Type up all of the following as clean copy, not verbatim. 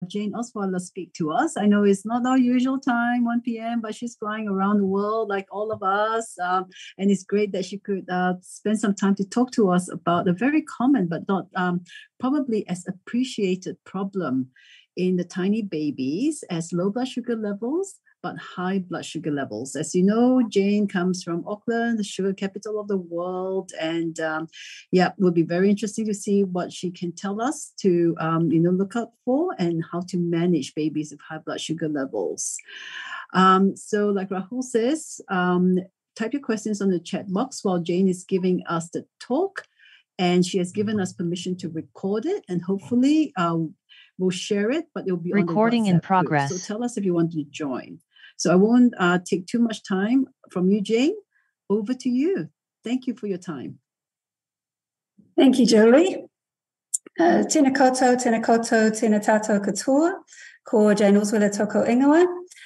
Jane Alsweiler speak to us. I know it's not our usual time, 1 p.m., but she's flying around the world like all of us. And it's great that she could spend some time to talk to us about a very common but not probably as appreciated problem in the tiny babies as low blood sugar levels, but high blood sugar levels. As you know, Jane comes from Auckland, the sugar capital of the world. And it will be very interesting to see what she can tell us to, look out for and how to manage babies with high blood sugar levels. So like Rahul says, type your questions on the chat box while Jane is giving us the talk. And she has given us permission to record it. And hopefully we'll share it, but it'll be recording on the WhatsApp in progress group. So tell us if you want to join. So I won't take too much time from you, Jane. Over to you. Thank you for your time. Thank you, Julie. Tēnā koutou, tēnā tātou katoa, ko Jane Alsweiler toko ingoa.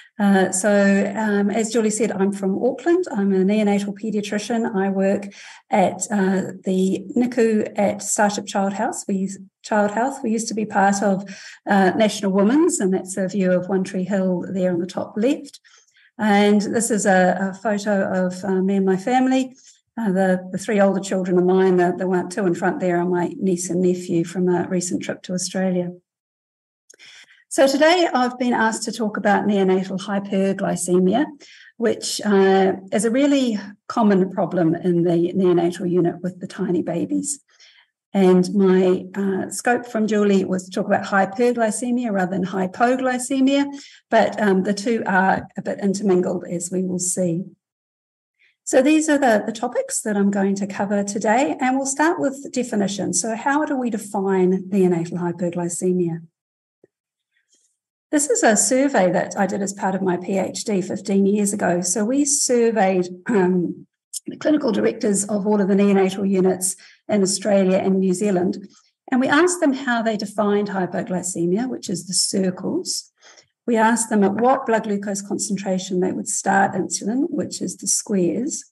As Julie said, I'm from Auckland. I'm a neonatal paediatrician. I work at the NICU at Starship Child Health. We used to be part of National Women's, and that's a view of One Tree Hill there on the top left. And this is a photo of me and my family. The three older children of mine, the two in front there are my niece and nephew from a recent trip to Australia. So today I've been asked to talk about neonatal hyperglycemia, which is a really common problem in the neonatal unit with the tiny babies. And my scope from Julie was to talk about hyperglycemia rather than hypoglycemia, but the two are a bit intermingled, as we will see. So these are the topics that I'm going to cover today, and we'll start with definition. So how do we define neonatal hyperglycemia? This is a survey that I did as part of my PhD 15 years ago. So we surveyed the clinical directors of all of the neonatal units in Australia and New Zealand, and we asked them how they defined hypoglycemia, which is the circles. We asked them at what blood glucose concentration they would start insulin, which is the squares.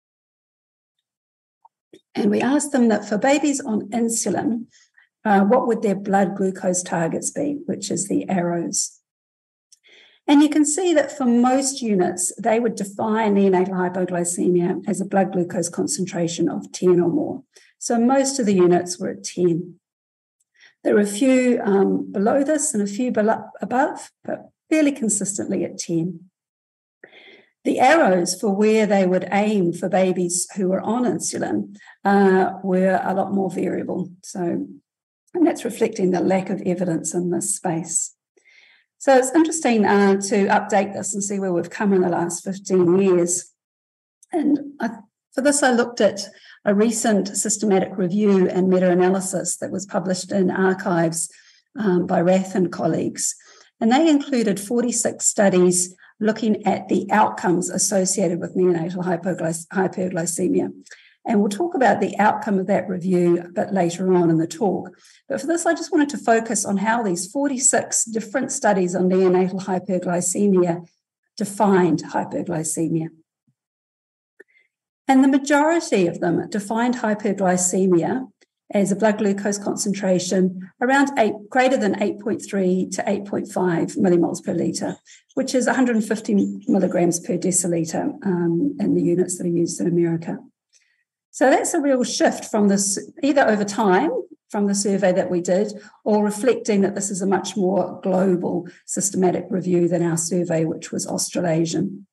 And we asked them that for babies on insulin, what would their blood glucose targets be, which is the arrows. And you can see that for most units, they would define neonatal hypoglycemia as a blood glucose concentration of 10 or more. So most of the units were at 10. There are a few below this and a few above, but fairly consistently at 10. The arrows for where they would aim for babies who were on insulin were a lot more variable. And that's reflecting the lack of evidence in this space. So it's interesting to update this and see where we've come in the last 15 years. And for this, I looked at a recent systematic review and meta-analysis that was published in Archives by Rath and colleagues. And they included 46 studies looking at the outcomes associated with neonatal hyperglycemia. And we'll talk about the outcome of that review a bit later on in the talk. But for this, I just wanted to focus on how these 46 different studies on neonatal hyperglycemia defined hyperglycemia. And the majority of them defined hyperglycemia as a blood glucose concentration around greater than 8.3 to 8.5 millimoles per litre, which is 150 milligrams per deciliter in the units that are used in America. So that's a real shift from this, either over time from the survey that we did, or reflecting that this is a much more global systematic review than our survey, which was Australasian.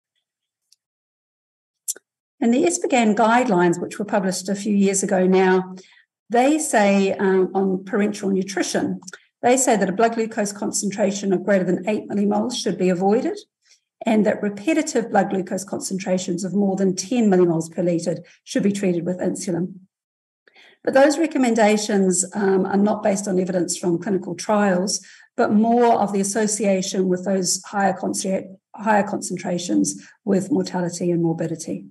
And the ESPGHAN guidelines, which were published a few years ago now, they say on parenteral nutrition, they say that a blood glucose concentration of greater than 8 millimoles should be avoided, and that repetitive blood glucose concentrations of more than 10 millimoles per litre should be treated with insulin. But those recommendations are not based on evidence from clinical trials, but more of the association with those higher concentrations with mortality and morbidity.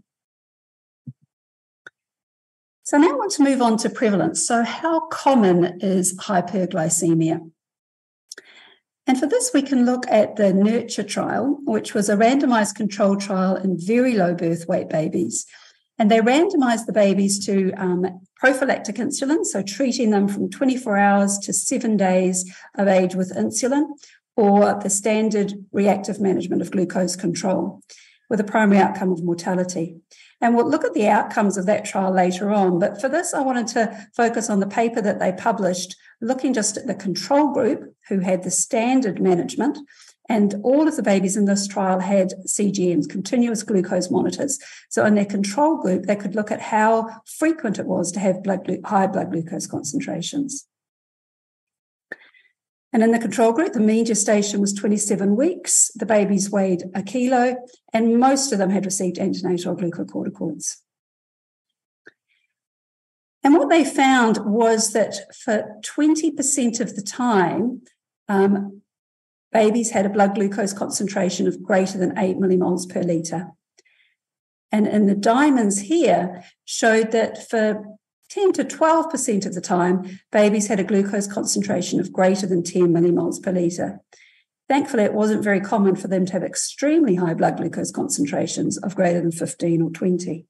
So now I want to move on to prevalence. So how common is hyperglycemia? And for this, we can look at the NURTURE trial, which was a randomized controlled trial in very low birth weight babies. And they randomized the babies to prophylactic insulin, so treating them from 24 hours to 7 days of age with insulin, or the standard reactive management of glucose control, with a primary outcome of mortality. And we'll look at the outcomes of that trial later on. But for this, I wanted to focus on the paper that they published, looking just at the control group who had the standard management. And all of the babies in this trial had CGMs, continuous glucose monitors. So in their control group, they could look at how frequent it was to have high blood glucose concentrations. And in the control group, the mean gestation was 27 weeks. The babies weighed 1 kilo, and most of them had received antenatal glucocorticoids. And what they found was that for 20% of the time, babies had a blood glucose concentration of greater than 8 millimoles per litre. And in the diamonds here showed that for 10 to 12% of the time, babies had a glucose concentration of greater than 10 millimoles per litre. Thankfully, it wasn't very common for them to have extremely high blood glucose concentrations of greater than 15 or 20.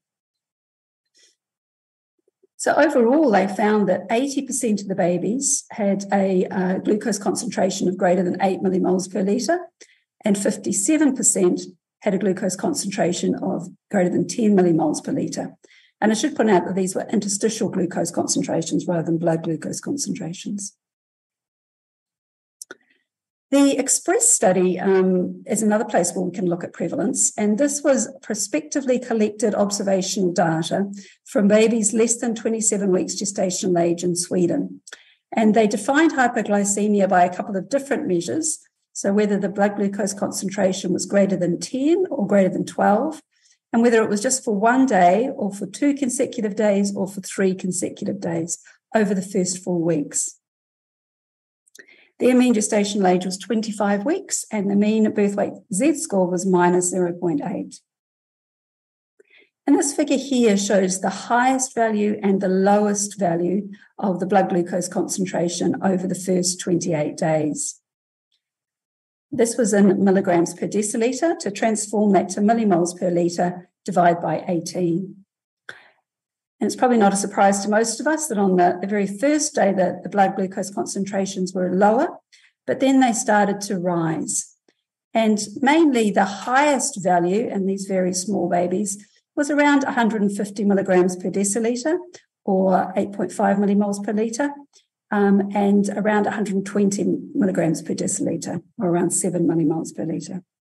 So overall, they found that 80% of the babies had a glucose concentration of greater than 8 millimoles per litre, and 57% had a glucose concentration of greater than 10 millimoles per litre. And I should point out that these were interstitial glucose concentrations rather than blood glucose concentrations. The Express study is another place where we can look at prevalence, and this was prospectively collected observational data from babies less than 27 weeks gestational age in Sweden. And they defined hyperglycemia by a couple of different measures, so whether the blood glucose concentration was greater than 10 or greater than 12, and whether it was just for 1 day or for 2 consecutive days or for 3 consecutive days over the first 4 weeks. Their mean gestational age was 25 weeks, and the mean birth weight Z-score was minus 0.8. And this figure here shows the highest value and the lowest value of the blood glucose concentration over the first 28 days. This was in milligrams per decilitre. To transform that to millimoles per litre, divide by 18. And it's probably not a surprise to most of us that on the very first day that the blood glucose concentrations were lower, but then they started to rise. And mainly the highest value in these very small babies was around 150 milligrams per decilitre, or 8.5 millimoles per litre, and around 120 milligrams per decilitre, or around 7 millimoles per litre.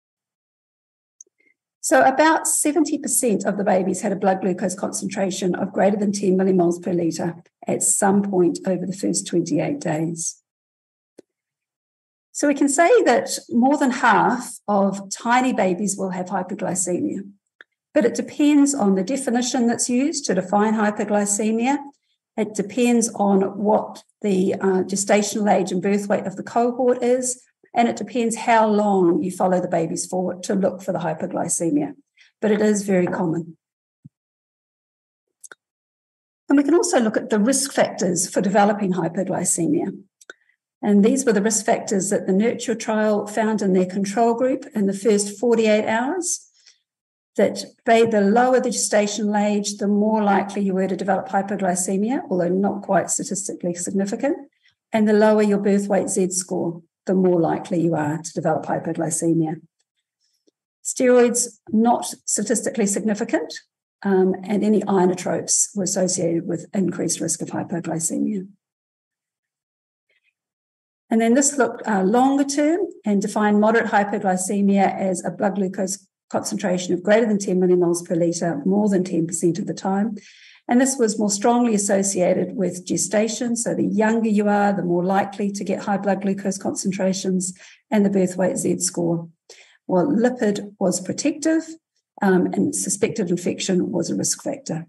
So about 70% of the babies had a blood glucose concentration of greater than 10 millimoles per litre at some point over the first 28 days. So we can say that more than half of tiny babies will have hyperglycemia, but it depends on the definition that's used to define hyperglycemia. It depends on what the gestational age and birth weight of the cohort is, and it depends how long you follow the babies for to look for the hyperglycemia, but it is very common. And we can also look at the risk factors for developing hyperglycemia. And these were the risk factors that the Nurture trial found in their control group in the first 48 hours, that the lower the gestational age, the more likely you were to develop hyperglycemia, although not quite statistically significant, and the lower your birth weight Z-score, the more likely you are to develop hyperglycemia. Steroids, not statistically significant, and any inotropes were associated with increased risk of hyperglycemia. And then this looked longer term and defined moderate hyperglycemia as a blood glucose concentration of greater than 10 millimoles per litre, more than 10% of the time. And this was more strongly associated with gestation. So the younger you are, the more likely to get high blood glucose concentrations, and the birth weight Z-score. While lipid was protective, and suspected infection was a risk factor.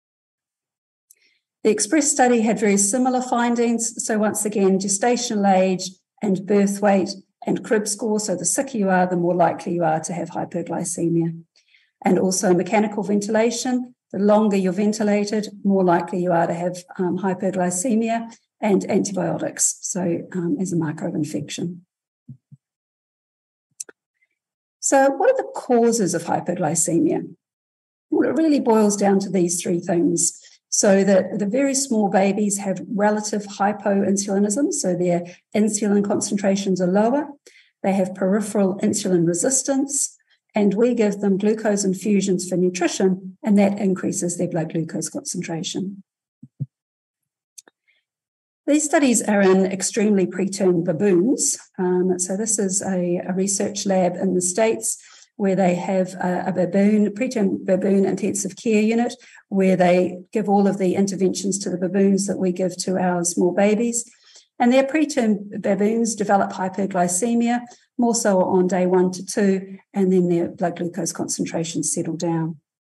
The Express study had very similar findings. So once again, gestational age and birth weight and crib score. So the sicker you are, the more likely you are to have hyperglycemia. And also mechanical ventilation. The longer you're ventilated, more likely you are to have hyperglycemia, and antibiotics, so as a marker of infection. So what are the causes of hyperglycemia? Well, it really boils down to these three things. So that the very small babies have relative hypoinsulinism, so their insulin concentrations are lower. They have peripheral insulin resistance, and we give them glucose infusions for nutrition, and that increases their blood glucose concentration. These studies are in extremely preterm baboons. So this is a research lab in the States where they have a preterm baboon intensive care unit where they give all of the interventions to the baboons that we give to our small babies. And their preterm baboons develop hyperglycemia, more so on day 1 to 2, and then their blood glucose concentrations settle down.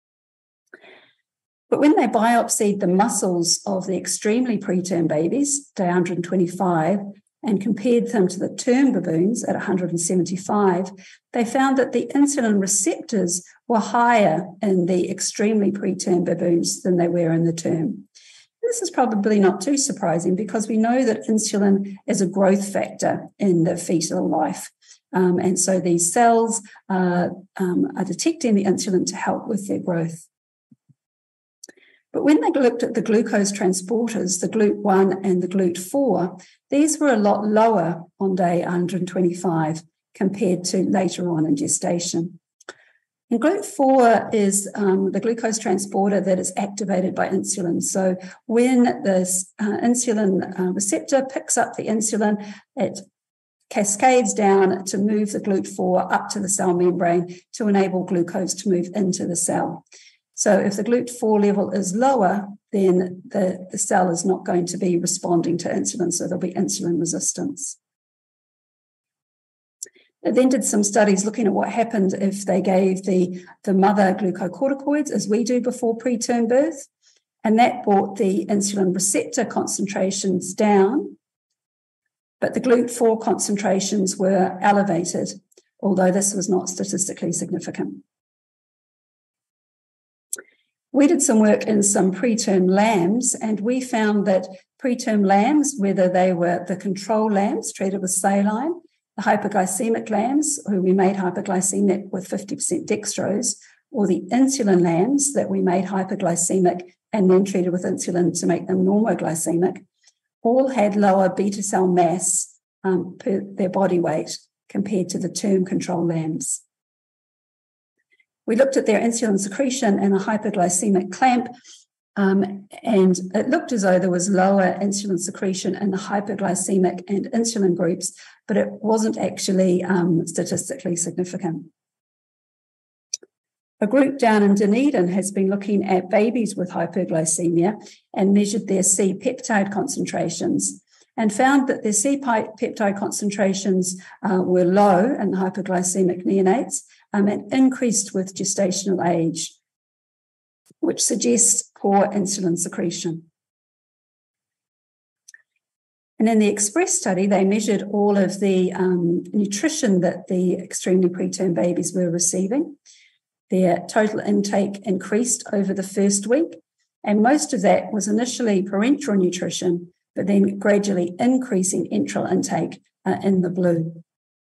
But when they biopsied the muscles of the extremely preterm babies, day 125, and compared them to the term baboons at 175, they found that the insulin receptors were higher in the extremely preterm baboons than they were in the term. This is probably not too surprising because we know that insulin is a growth factor in the fetal life. And so these cells are detecting the insulin to help with their growth. But when they looked at the glucose transporters, the GLUT1 and the GLUT4, these were a lot lower on day 125 compared to later on in gestation. And GLUT4 is the glucose transporter that is activated by insulin. So when the insulin receptor picks up the insulin, it cascades down to move the GLUT4 up to the cell membrane to enable glucose to move into the cell. So if the GLUT4 level is lower, then the cell is not going to be responding to insulin, so there'll be insulin resistance. They then did some studies looking at what happened if they gave the mother glucocorticoids, as we do before preterm birth, and that brought the insulin receptor concentrations down, but the GLUT4 concentrations were elevated, although this was not statistically significant. We did some work in some preterm lambs, and we found that preterm lambs, whether they were the control lambs treated with saline, the hypoglycemic lambs, who we made hypoglycemic with 50% dextrose, or the insulin lambs that we made hypoglycemic and then treated with insulin to make them normoglycemic, all had lower beta cell mass per their body weight compared to the term control lambs. We looked at their insulin secretion in a hyperglycemic clamp, and it looked as though there was lower insulin secretion in the hyperglycemic and insulin groups, but it wasn't actually statistically significant. A group down in Dunedin has been looking at babies with hyperglycemia and measured their C-peptide concentrations and found that their C-peptide concentrations were low in the hyperglycemic neonates and increased with gestational age, which suggests poor insulin secretion. And in the Express study, they measured all of the nutrition that the extremely preterm babies were receiving. Their total intake increased over the first week, and most of that was initially parenteral nutrition, but then gradually increasing enteral intake in the blue.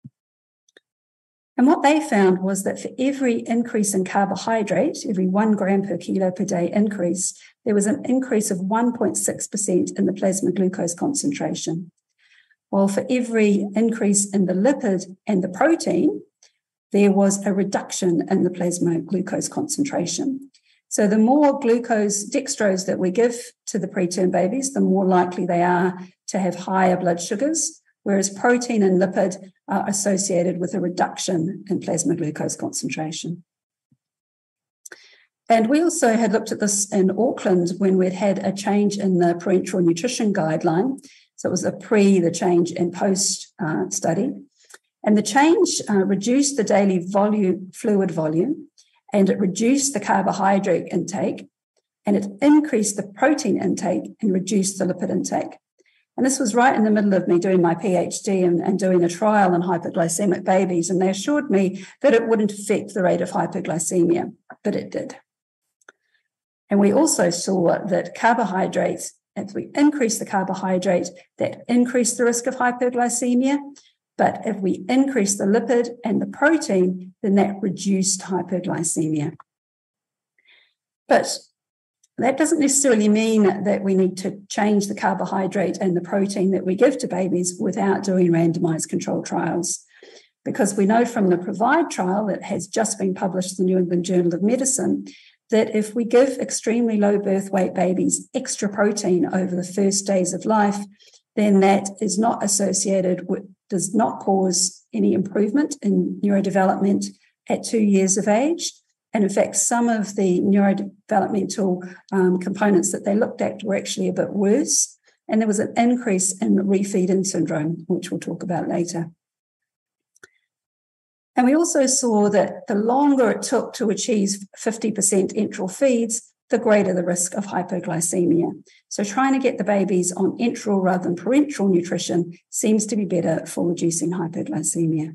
And what they found was that for every increase in carbohydrate, every 1 gram per kilo per day increase, there was an increase of 1.6% in the plasma glucose concentration. While for every increase in the lipid and the protein, there was a reduction in the plasma glucose concentration. So the more glucose dextrose that we give to the preterm babies, the more likely they are to have higher blood sugars, whereas protein and lipid are associated with a reduction in plasma glucose concentration. And we also had looked at this in Auckland when we'd had a change in the parenteral nutrition guideline. So it was the change and post study. And the change reduced the daily fluid volume, and it reduced the carbohydrate intake, and it increased the protein intake and reduced the lipid intake. And this was right in the middle of me doing my PhD and doing a trial in hyperglycemic babies, and they assured me that it wouldn't affect the rate of hyperglycemia, but it did. And we also saw that carbohydrates, as we increase the carbohydrate, that increased the risk of hyperglycemia. But if we increase the lipid and the protein, then that reduced hyperglycemia. But that doesn't necessarily mean that we need to change the carbohydrate and the protein that we give to babies without doing randomized controlled trials. Because we know from the PROVIDE trial that has just been published in the New England Journal of Medicine that if we give extremely low birth weight babies extra protein over the first days of life, then that is not associated with, does not cause any improvement in neurodevelopment at 2 years of age. And in fact, some of the neurodevelopmental components that they looked at were actually a bit worse. And there was an increase in refeed-in syndrome, which we'll talk about later. And we also saw that the longer it took to achieve 50% enteral feeds, the greater the risk of hypoglycemia. So trying to get the babies on enteral rather than parenteral nutrition seems to be better for reducing hypoglycemia.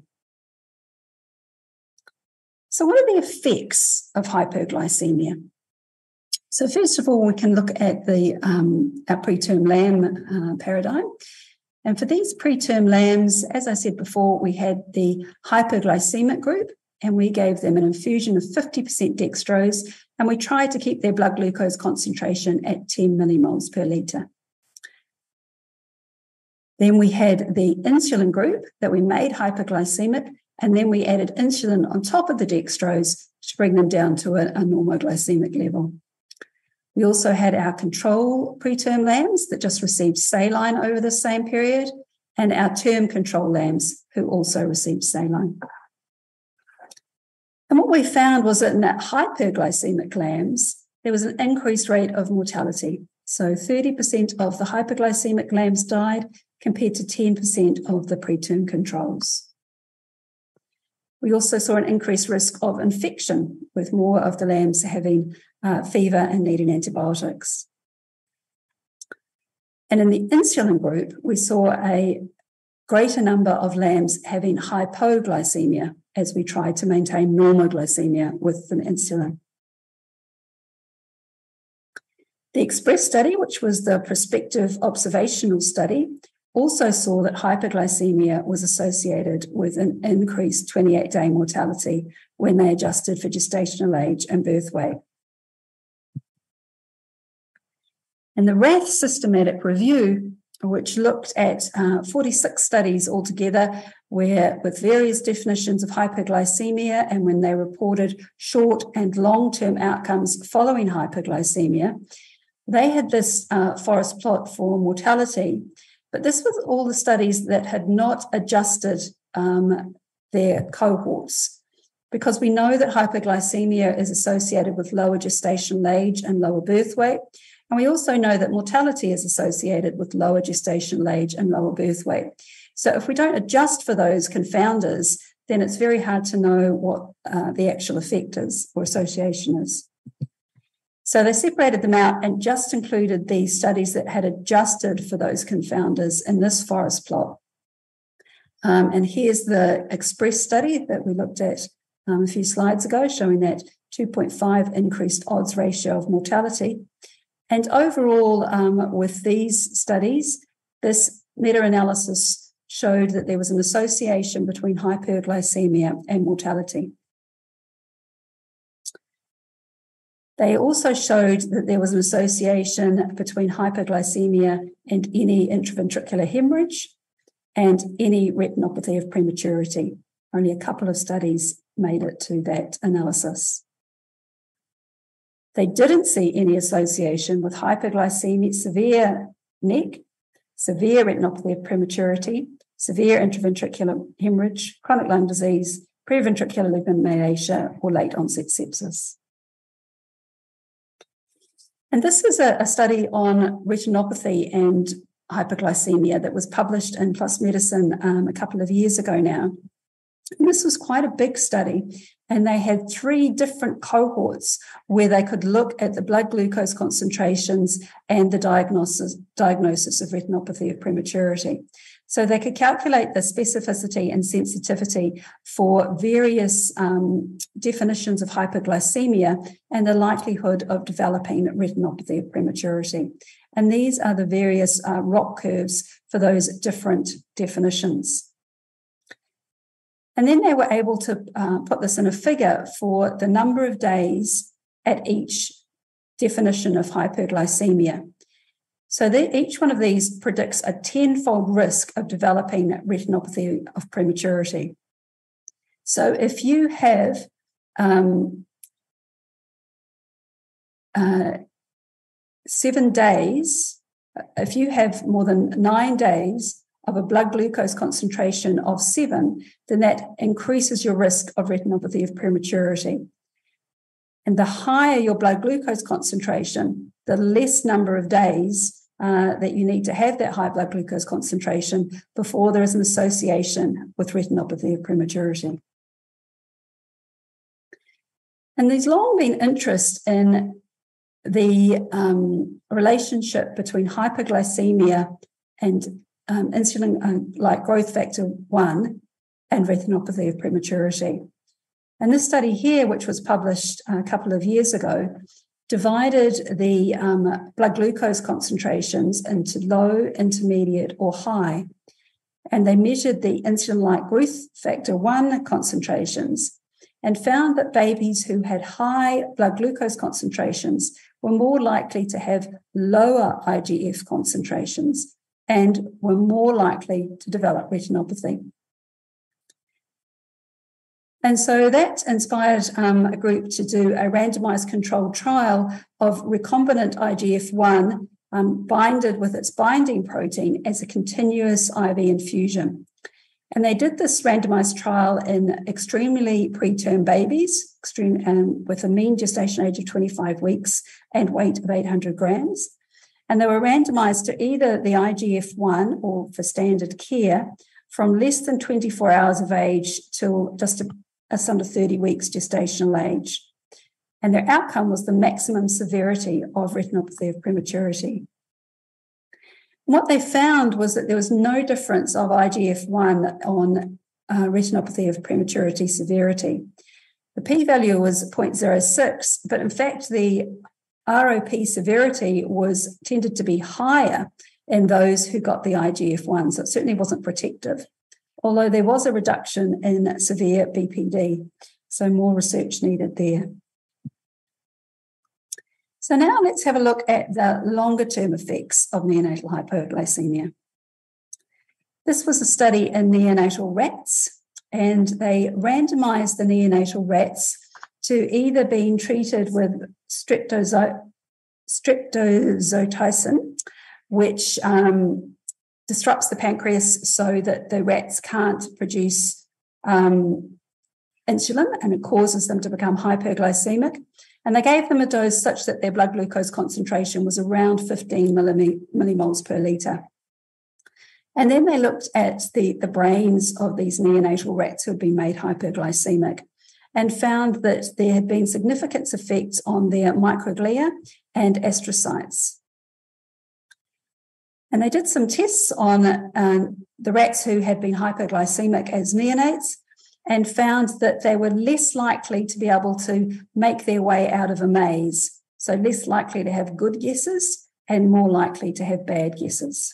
So what are the effects of hypoglycemia? So first of all, we can look at the our preterm lamb paradigm. And for these preterm lambs, as I said before, we had the hypoglycemic group, and we gave them an infusion of 50% dextrose, and we tried to keep their blood glucose concentration at 10 millimoles per litre. Then we had the insulin group that we made hypoglycemic, and then we added insulin on top of the dextrose to bring them down to a normoglycemic level. We also had our control preterm lambs that just received saline over the same period, and our term control lambs who also received saline. And what we found was that in that hyperglycemic lambs, there was an increased rate of mortality. So 30% of the hyperglycemic lambs died compared to 10% of the preterm controls. We also saw an increased risk of infection, with more of the lambs having fever and needing antibiotics. And in the insulin group, we saw a greater number of lambs having hypoglycemia as we tried to maintain normoglycemia with an insulin. The Express study, which was the prospective observational study, also saw that hypoglycemia was associated with an increased 28-day mortality when they adjusted for gestational age and birth weight. And the RATH systematic review, which looked at 46 studies altogether, where with various definitions of hypoglycemia and when they reported short and long-term outcomes following hypoglycemia, they had this forest plot for mortality. But this was all the studies that had not adjusted their cohorts, because we know that hypoglycemia is associated with lower gestational age and lower birth weight. And we also know that mortality is associated with lower gestational age and lower birth weight. So if we don't adjust for those confounders, then it's very hard to know what the actual effect is or association is. So they separated them out and just included the studies that had adjusted for those confounders in this forest plot. And here's the Express study that we looked at a few slides ago, showing that 2.5 increased odds ratio of mortality. And overall, with these studies, this meta-analysis showed that there was an association between hyperglycemia and mortality. They also showed that there was an association between hyperglycemia and any intraventricular hemorrhage and any retinopathy of prematurity. Only a couple of studies made it to that analysis. They didn't see any association with hyperglycemia, severe NEC, severe retinopathy of prematurity, severe intraventricular hemorrhage, chronic lung disease, preventricular leukomalacia, or late onset sepsis. And this is a study on retinopathy and hyperglycemia that was published in PLOS Medicine a couple of years ago now. And this was quite a big study, and they had 3 different cohorts where they could look at the blood glucose concentrations and the diagnosis of retinopathy of prematurity. So they could calculate the specificity and sensitivity for various definitions of hyperglycemia and the likelihood of developing retinopathy of prematurity. And these are the various ROC curves for those different definitions. And then they were able to put this in a figure for the number of days at each definition of hyperglycemia. So each one of these predicts a 10-fold risk of developing retinopathy of prematurity. So if you have 7 days, if you have more than 9 days of a blood glucose concentration of 7, then that increases your risk of retinopathy of prematurity. And the higher your blood glucose concentration, the less number of days that you need to have that high blood glucose concentration before there is an association with retinopathy of prematurity. And there's long been interest in the relationship between hyperglycemia and insulin-like growth factor 1 and retinopathy of prematurity. And this study here, which was published a couple of years ago, divided the blood glucose concentrations into low, intermediate, or high. And they measured the insulin-like growth factor 1 concentrations and found that babies who had high blood glucose concentrations were more likely to have lower IGF concentrations and were more likely to develop retinopathy. And so that inspired a group to do a randomized controlled trial of recombinant IGF-1 binded with its binding protein as a continuous IV infusion. And they did this randomized trial in extremely preterm babies, with a mean gestation age of 25 weeks and weight of 800 grams. And they were randomized to either the IGF-1 or for standard care from less than 24 hours of age till just under 30 weeks gestational age. And their outcome was the maximum severity of retinopathy of prematurity. What they found was that there was no difference of IGF-1 on retinopathy of prematurity severity. The p-value was 0.06, but in fact the ROP severity tended to be higher in those who got the IGF-1, so it certainly wasn't protective, although there was a reduction in severe BPD, so more research needed there. So now let's have a look at the longer-term effects of neonatal hypoglycemia. This was a study in neonatal rats, and they randomized the neonatal rats to either being treated with streptozotocin, which disrupts the pancreas so that the rats can't produce insulin, and it causes them to become hyperglycemic. And they gave them a dose such that their blood glucose concentration was around 15 millimoles per litre. And then they looked at the brains of these neonatal rats who had been made hyperglycemic and found that there had been significant effects on their microglia and astrocytes. And they did some tests on the rats who had been hyperglycemic as neonates and found that they were less likely to be able to make their way out of a maze, so less likely to have good guesses and more likely to have bad guesses.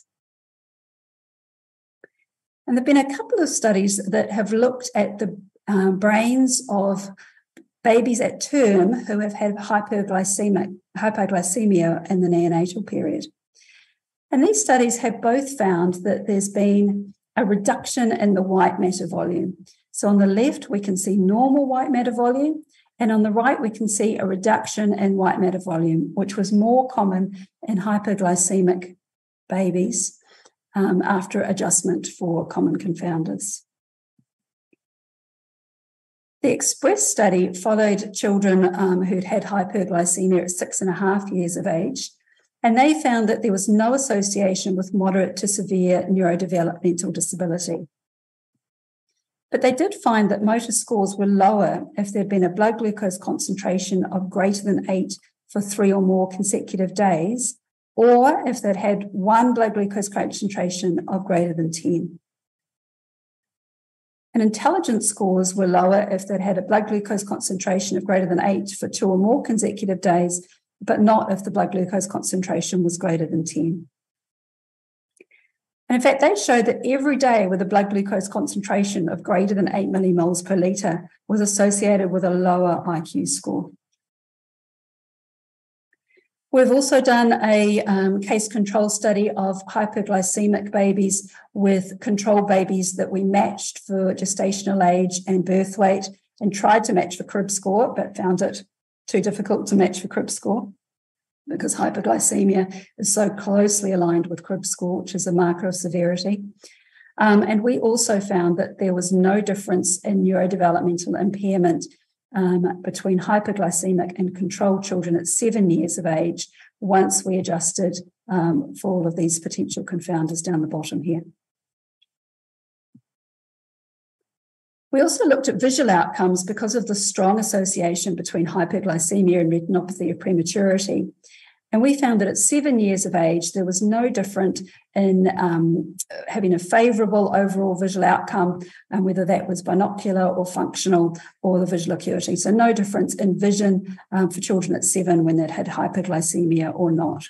And there have been a couple of studies that have looked at the brains of babies at term who have had hyperglycemia in the neonatal period. And these studies have both found that there's been a reduction in the white matter volume. So on the left, we can see normal white matter volume, and on the right, we can see a reduction in white matter volume, which was more common in hyperglycemic babies after adjustment for common confounders. The Express study followed children who'd had hyperglycemia at 6.5 years of age, and they found that there was no association with moderate to severe neurodevelopmental disability. But they did find that motor scores were lower if there'd been a blood glucose concentration of greater than 8 for 3 or more consecutive days, or if they'd had one blood glucose concentration of greater than 10. And intelligence scores were lower if they'd had a blood glucose concentration of greater than 8 for 2 or more consecutive days, but not if the blood glucose concentration was greater than 10. And in fact, they showed that every day with a blood glucose concentration of greater than 8 millimoles per litre was associated with a lower IQ score. We've also done a case control study of hyperglycemic babies with control babies that we matched for gestational age and birth weight and tried to match for crib score, but found it too difficult to match for crib score because hyperglycemia is so closely aligned with crib score, which is a marker of severity. And we also found that there was no difference in neurodevelopmental impairment between hyperglycemic and controlled children at 7 years of age once we adjusted for all of these potential confounders down the bottom here. We also looked at visual outcomes because of the strong association between hyperglycemia and retinopathy of prematurity. And we found that at 7 years of age, there was no difference in having a favourable overall visual outcome, whether that was binocular or functional or the visual acuity. So no difference in vision for children at 7 when they'd had hyperglycemia or not.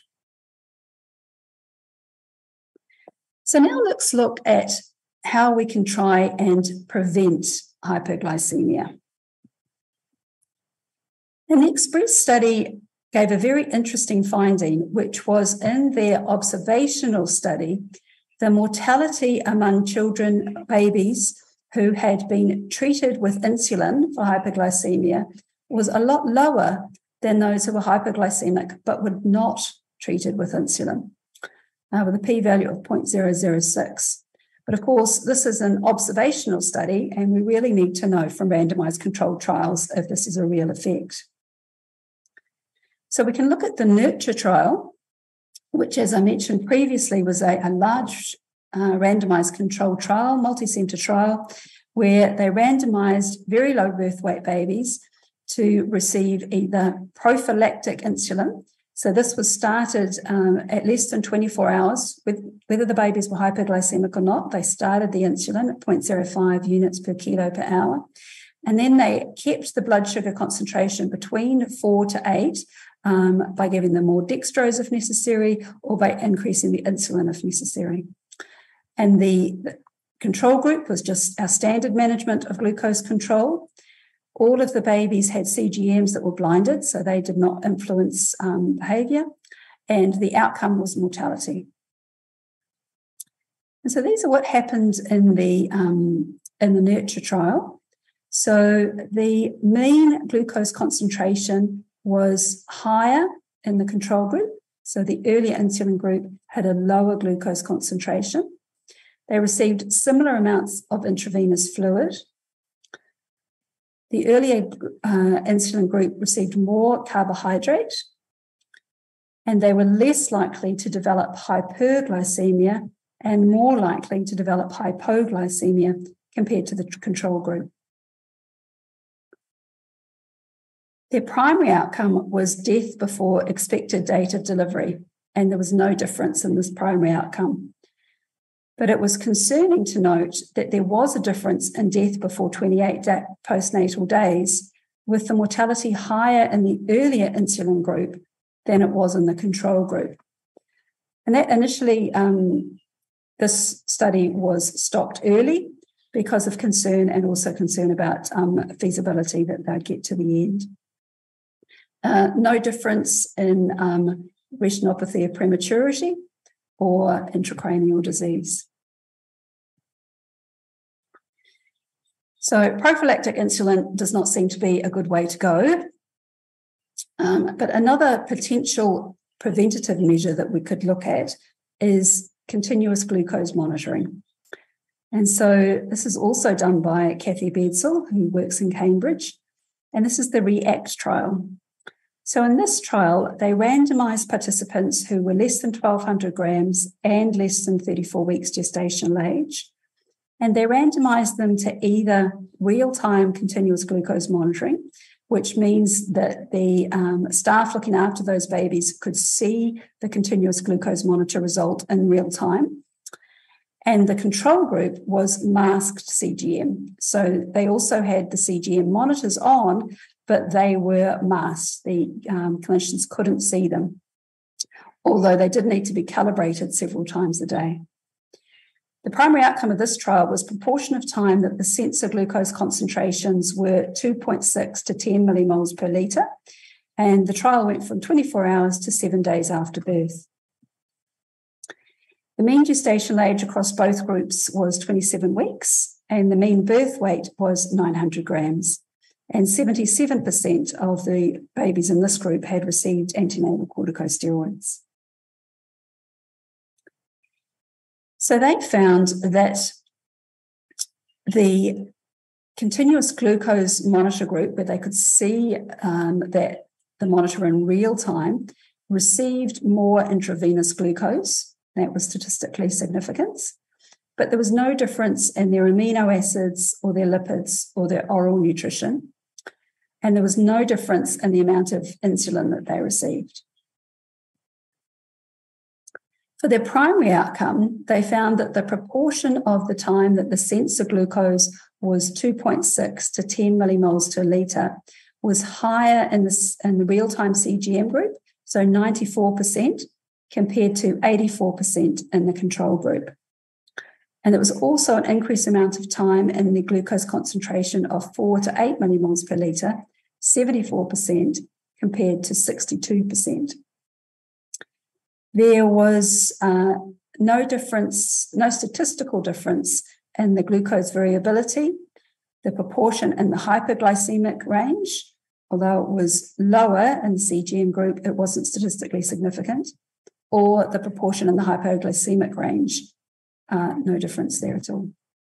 So now let's look at how we can try and prevent hyperglycemia. And the Express study gave a very interesting finding, which was in their observational study, the mortality among children, babies who had been treated with insulin for hyperglycemia was a lot lower than those who were hyperglycemic but were not treated with insulin, with a p-value of 0.006. But of course, this is an observational study, and we really need to know from randomized controlled trials if this is a real effect. So we can look at the Nurture trial, which, as I mentioned previously, was a large randomized controlled trial, multi-center trial, where they randomized very low birth weight babies to receive either prophylactic insulin. So this was started at less than 24 hours, with whether the babies were hyperglycemic or not. They started the insulin at 0.05 units per kilo per hour. And then they kept the blood sugar concentration between 4 to 8 by giving them more dextrose if necessary, or by increasing the insulin if necessary. And the control group was just our standard management of glucose control. All of the babies had CGMs that were blinded, so they did not influence behaviour, and the outcome was mortality. And so these are what happened in the Nurture trial. So the mean glucose concentration was higher in the control group. So the earlier insulin group had a lower glucose concentration. They received similar amounts of intravenous fluid. The earlier insulin group received more carbohydrate, and they were less likely to develop hyperglycemia and more likely to develop hypoglycemia compared to the control group. Their primary outcome was death before expected date of delivery, and there was no difference in this primary outcome. But it was concerning to note that there was a difference in death before 28 postnatal days, with the mortality higher in the earlier insulin group than it was in the control group. And that initially, this study was stopped early because of concern, and also concern about feasibility that they'd get to the end. No difference in retinopathy of prematurity or intracranial disease. So prophylactic insulin does not seem to be a good way to go. But another potential preventative measure that we could look at is continuous glucose monitoring. And so this is also done by Kathy Bedsall, who works in Cambridge, and this is the REACT trial. So in this trial, they randomized participants who were less than 1,200 grams and less than 34 weeks gestational age, and they randomized them to either real-time continuous glucose monitoring, which means that the staff looking after those babies could see the continuous glucose monitor result in real time. And the control group was masked CGM. So they also had the CGM monitors on, but they were masked. The clinicians couldn't see them, although they did need to be calibrated several times a day. The primary outcome of this trial was proportion of time that the sensor glucose concentrations were 2.6 to 10 millimoles per litre, And the trial went from 24 hours to 7 days after birth. The mean gestational age across both groups was 27 weeks, and the mean birth weight was 900 grams. And 77% of the babies in this group had received antenatal corticosteroids. So they found that the continuous glucose monitor group, where they could see that the monitor in real time received more intravenous glucose. That was statistically significant, but there was no difference in their amino acids or their lipids or their oral nutrition, and there was no difference in the amount of insulin that they received. For their primary outcome, they found that the proportion of the time that the sensor glucose was 2.6 to 10 millimoles per litre was higher in the real-time CGM group, so 94%, compared to 84% in the control group. And there was also an increased amount of time in the glucose concentration of 4 to 8 millimoles per litre, 74% compared to 62%. There was no statistical difference in the glucose variability, the proportion in the hyperglycemic range. Although it was lower in the CGM group, it wasn't statistically significant, or the proportion in the hypoglycemic range, no difference there at all.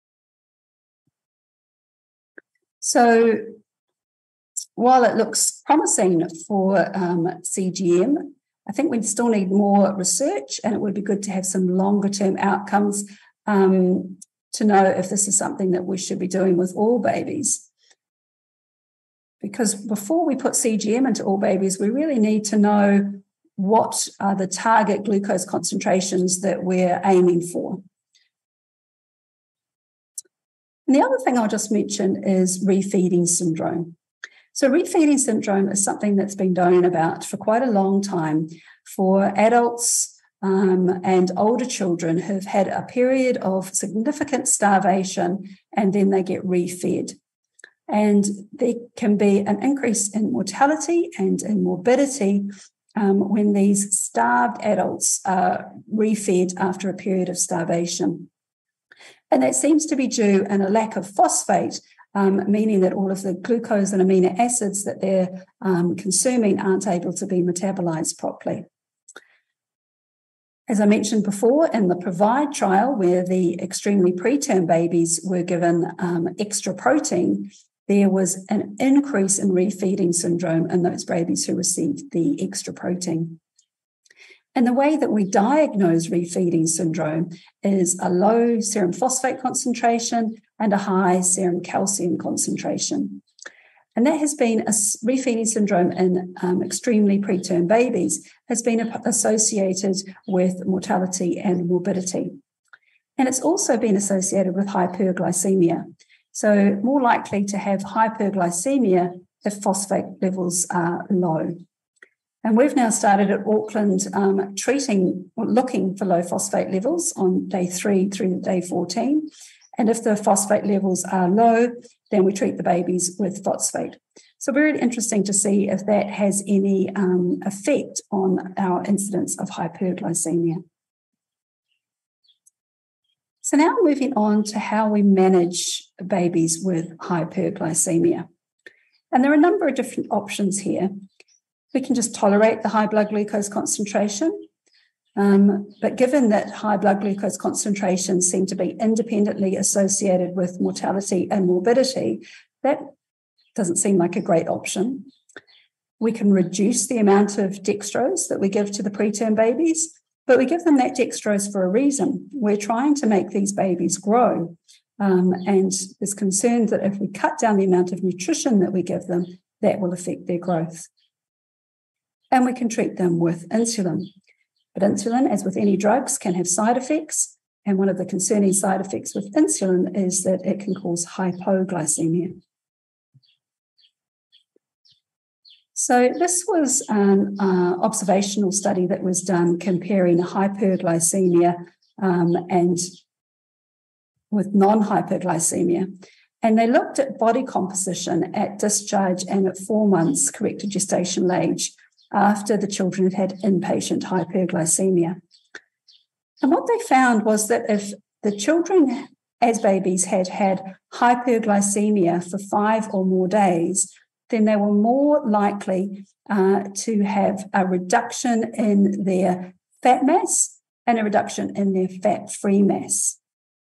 So while it looks promising for CGM, I think we still need more research, and it would be good to have some longer-term outcomes to know if this is something that we should be doing with all babies. Because before we put CGM into all babies, we really need to know what are the target glucose concentrations that we're aiming for. And the other thing I'll just mention is refeeding syndrome. So refeeding syndrome is something that's been known about for quite a long time for adults and older children who've had a period of significant starvation and then they get refed. And there can be an increase in mortality and in morbidity when these starved adults are refed after a period of starvation. And that seems to be due in a lack of phosphate, meaning that all of the glucose and amino acids that they're consuming aren't able to be metabolized properly. As I mentioned before, in the PROVIDE trial, where the extremely preterm babies were given extra protein, there was an increase in refeeding syndrome in those babies who received the extra protein. And the way that we diagnose refeeding syndrome is a low serum phosphate concentration and a high serum calcium concentration. And that has been refeeding syndrome in extremely preterm babies has been associated with mortality and morbidity. And it's also been associated with hyperglycemia. So more likely to have hyperglycemia if phosphate levels are low. And we've now started at Auckland looking for low phosphate levels on day 3 through day 14. And if the phosphate levels are low, then we treat the babies with phosphate. So very interesting to see if that has any effect on our incidence of hyperglycemia. So now moving on to how we manage babies with hyperglycemia. And there are a number of different options here. We can just tolerate the high blood glucose concentration, but given that high blood glucose concentrations seem to be independently associated with mortality and morbidity, that doesn't seem like a great option. We can reduce the amount of dextrose that we give to the preterm babies, but we give them that dextrose for a reason. We're trying to make these babies grow, and there's concern that if we cut down the amount of nutrition that we give them, that will affect their growth. And we can treat them with insulin. But insulin, as with any drugs, can have side effects. And one of the concerning side effects with insulin is that it can cause hypoglycemia. So this was an observational study that was done comparing hyperglycemia and with non-hyperglycemia. And they looked at body composition at discharge and at 4 months corrected gestational age after the children had had inpatient hyperglycemia. And what they found was that if the children as babies had had hyperglycemia for 5 or more days, then they were more likely to have a reduction in their fat mass and a reduction in their fat-free mass.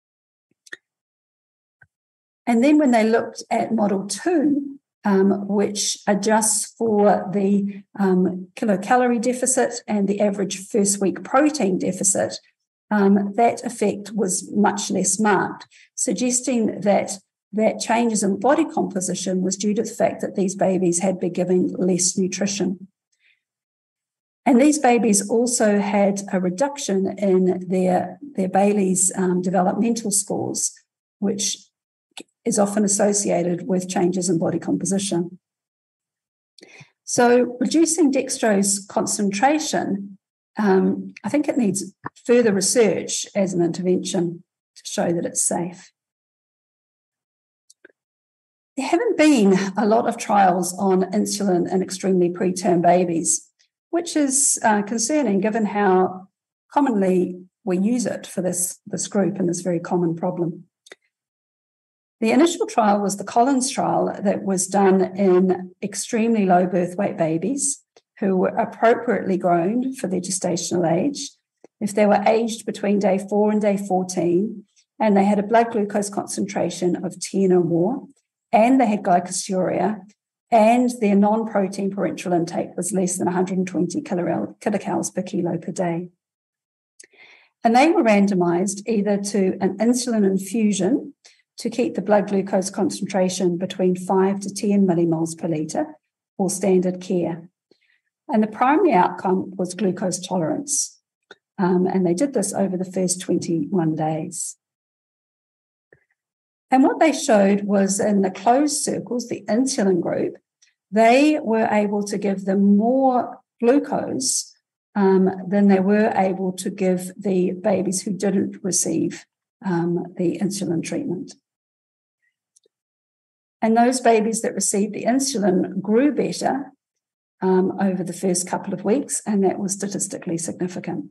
And then when they looked at Model 2, which adjusts for the kilocalorie deficit and the average first week protein deficit, that effect was much less marked, suggesting that changes in body composition was due to the fact that these babies had been given less nutrition. And these babies also had a reduction in their Bayley's developmental scores, which is often associated with changes in body composition. So reducing dextrose concentration, I think it needs further research as an intervention to show that it's safe. There haven't been a lot of trials on insulin in extremely preterm babies, which is concerning given how commonly we use it for this group and this very common problem. The initial trial was the Collins trial that was done in extremely low birth weight babies who were appropriately grown for their gestational age, if they were aged between day 4 and day 14, and they had a blood glucose concentration of 10 or more, and they had glycosuria, and their non-protein parenteral intake was less than 120 kilocalories per kilo per day. And they were randomized either to an insulin infusion to keep the blood glucose concentration between 5 to 10 millimoles per litre, or standard care. And the primary outcome was glucose tolerance. And they did this over the first 21 days. And what they showed was in the closed circles, the insulin group, they were able to give them more glucose than they were able to give the babies who didn't receive the insulin treatment. And those babies that received the insulin grew better over the first couple of weeks, and that was statistically significant.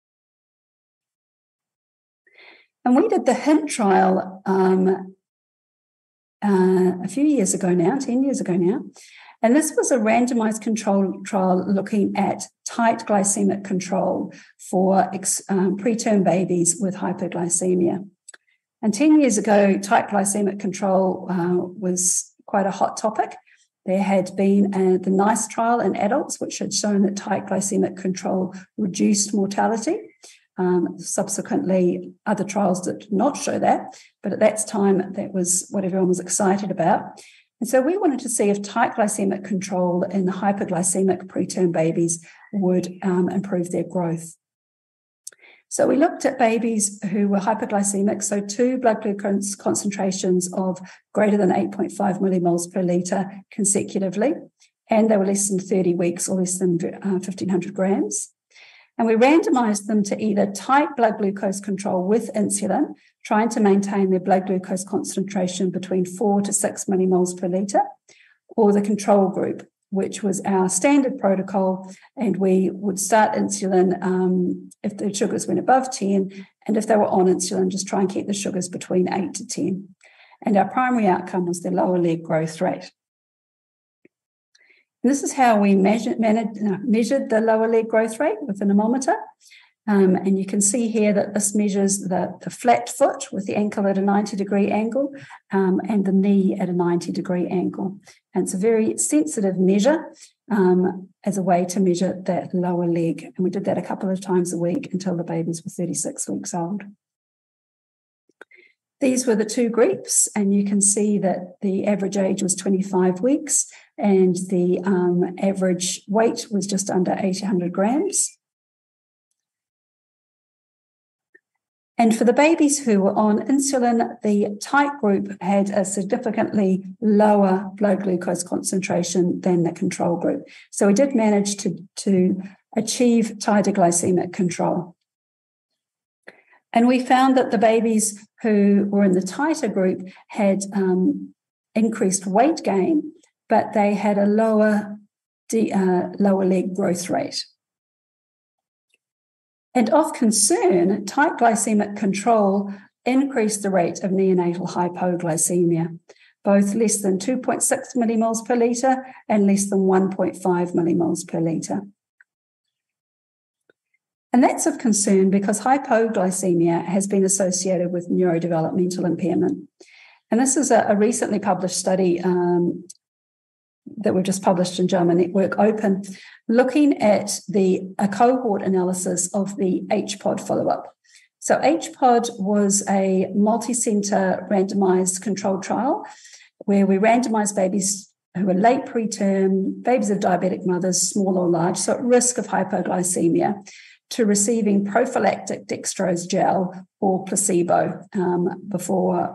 And we did the HINT trial a few years ago now, 10 years ago now, and this was a randomized control trial looking at tight glycemic control for preterm babies with hyperglycemia. And 10 years ago, tight glycemic control was quite a hot topic. There had been the NICE trial in adults, which had shown that tight glycemic control reduced mortality. Subsequently, other trials did not show that, but at that time, that was what everyone was excited about. And so we wanted to see if tight glycemic control in the hyperglycemic preterm babies would improve their growth. So we looked at babies who were hyperglycemic, so 2 blood glucose concentrations of greater than 8.5 millimoles per litre consecutively, and they were less than 30 weeks or less than 1,500 grams. And we randomized them to either tight blood glucose control with insulin, trying to maintain their blood glucose concentration between 4 to 6 millimoles per litre, or the control group, which was our standard protocol, and we would start insulin if the sugars went above 10, and if they were on insulin, just try and keep the sugars between 8 to 10. And our primary outcome was the lower leg growth rate. And this is how we measured the lower leg growth rate with an anemometer. And you can see here that this measures the flat foot with the ankle at a 90-degree angle and the knee at a 90-degree angle. And it's a very sensitive measure as a way to measure that lower leg. And we did that a couple of times a week until the babies were 36 weeks old. These were the 2 groups, and you can see that the average age was 25 weeks and the average weight was just under 800 grams. And for the babies who were on insulin, the tight group had a significantly lower blood glucose concentration than the control group. So we did manage to achieve tighter glycemic control. And we found that the babies who were in the tighter group had increased weight gain, but they had a lower leg growth rate. And of concern, tight glycemic control increased the rate of neonatal hypoglycemia, both less than 2.6 millimoles per litre and less than 1.5 millimoles per litre. And that's of concern because hypoglycemia has been associated with neurodevelopmental impairment. And this is a recently published study that we've just published in JAMA Network Open, looking at a cohort analysis of the HPOD follow-up. So HPOD was a multi-centre randomised controlled trial where we randomised babies who were late preterm, babies of diabetic mothers, small or large, so at risk of hypoglycemia, to receiving prophylactic dextrose gel or placebo before